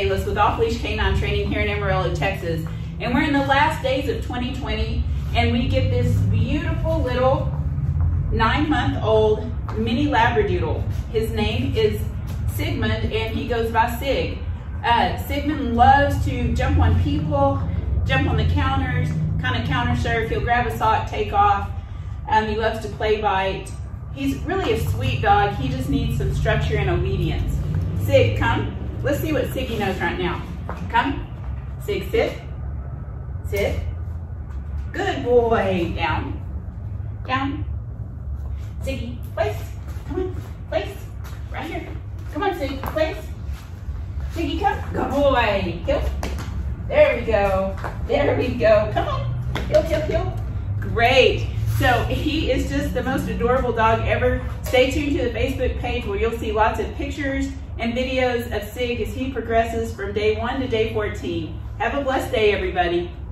Bayless with Off Leash Canine Training here in Amarillo, Texas. And we're in the last days of 2020, and we get this beautiful little 9-month-old mini Labradoodle. His name is Sigmund, and he goes by Sig. Sigmund loves to jump on people, jump on the counters, kind of counter surf. He'll grab a sock, take off. He loves to play bite. He's really a sweet dog. He just needs some structure and obedience. Sig, come. Let's see what Siggy knows right now. Come. Sig, sit. Sit. Good boy. Down. Down. Siggy, place. Come on. Place. Right here. Come on, Sig. Place. Siggy, come. Good boy. Heel. There we go. There we go. Come on. Heel, heel, heel. Great. So he is just the most adorable dog ever. Stay tuned to the Facebook page where you'll see lots of pictures and videos of Sig as he progresses from day 1 to day 14. Have a blessed day, everybody.